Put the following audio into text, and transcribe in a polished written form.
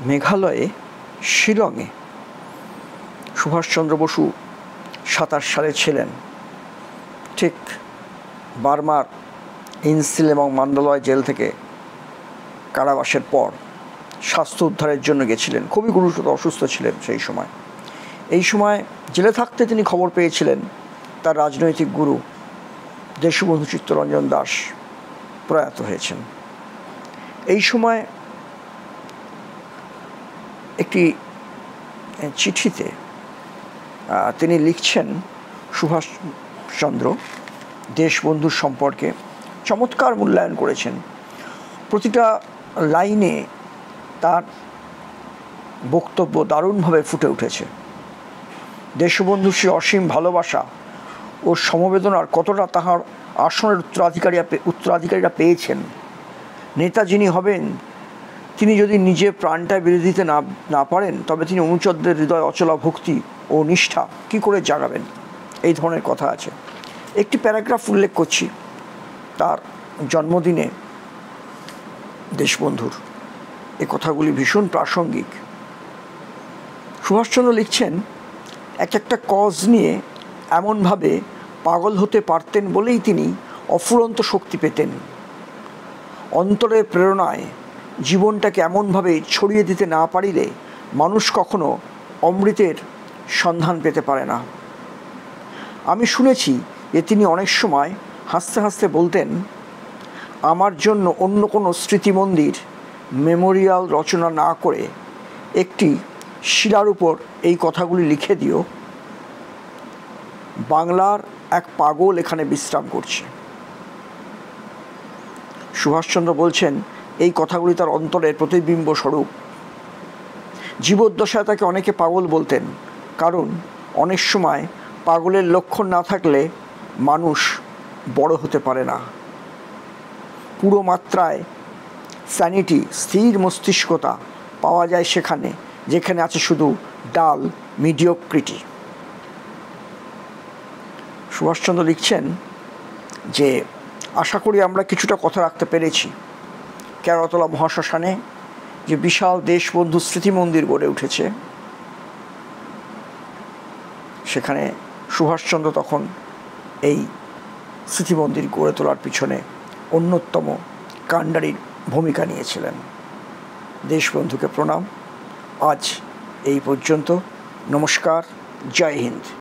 মেঘালয়ে শিলংয়ে সুভাষচন্দ্র বসু 27 সালে ছিলেন। ঠিক বার্মার ইনসিল এবং মান্দালয় জেল থেকে কারাবাসের পর স্বাস্থ্য উদ্ধারের জন্য গেছিলেন। খুবই গুরুতর অসুস্থ ছিলেন সেই সময়। এই সময় জেলে থাকতে তিনি খবর পেয়েছিলেন তার রাজনৈতিক গুরু দেশবন্ধু চিত্তরঞ্জন দাস প্রয়াত হয়েছেন। এই সময় একটি চিঠিতে তিনি লিখছেন সুভাষচন্দ্র দেশবন্ধুর সম্পর্কে চমৎকার মূল্যায়ন করেছেন। প্রতিটা লাইনে তার বক্তব্য দারুণভাবে ফুটে উঠেছে। দেশবন্ধুর সে অসীম ভালোবাসা ও সমবেদনার কতটা তাহার আসনের উত্তরাধিকারীরা পেয়েছেন। নেতা যিনি হবেন তিনি যদি নিজে প্রাণটা বেঁধে দিতে না পারেন তবে তিনি অনুচরদের হৃদয় অচলা ভক্তি ও নিষ্ঠা কী করে জাগাবেন, এই ধরনের কথা আছে। একটি প্যারাগ্রাফ উল্লেখ করছি তার জন্মদিনে দেশবন্ধুর। এই কথাগুলি ভীষণ প্রাসঙ্গিক। সুভাষচন্দ্র লিখছেন, একটা কজ নিয়ে এমনভাবে পাগল হতে পারতেন বলেই তিনি অফুরন্ত শক্তি পেতেন। অন্তরের প্রেরণায় জীবনটাকে এমনভাবে ছড়িয়ে দিতে না পারিলে মানুষ কখনো অমৃতের সন্ধান পেতে পারে না। আমি শুনেছি যে তিনি অনেক সময় হাসতে হাসতে বলতেন, আমার জন্য অন্য কোনো স্মৃতিমন্দির মেমোরিয়াল রচনা না করে একটি শিলার উপর এই কথাগুলি লিখে দিও। বাংলার এক পাগল এখানে বিশ্রাম করছে। সুভাষচন্দ্র বলছেন এই কথাগুলি তার অন্তরের প্রতিবিম্ব স্বরূপ। জীবদ্দশায় তাকে অনেকে পাগল বলতেন, কারণ অনেক সময় পাগলের লক্ষণ না থাকলে মানুষ বড় হতে পারে না। পুরো মাত্রায় স্যানিটি, স্থির মস্তিষ্কতা পাওয়া যায় সেখানে যেখানে আছে শুধু ডাল মিডিওক্রিটি। সুভাষচন্দ্র লিখছেন যে আশা করি আমরা কিছুটা কথা রাখতে পেরেছি। কেরাতলা মহাশ্মশানে যে বিশাল দেশবন্ধু স্মৃতি মন্দির গড়ে উঠেছে, সেখানে সুভাষচন্দ্র তখন এই স্মৃতি মন্দির গড়ে তোলার পিছনে অন্যতম কাণ্ডারির ভূমিকা নিয়েছিলেন। দেশবন্ধুকে প্রণাম। আজ এই পর্যন্ত। নমস্কার। জয় হিন্দ।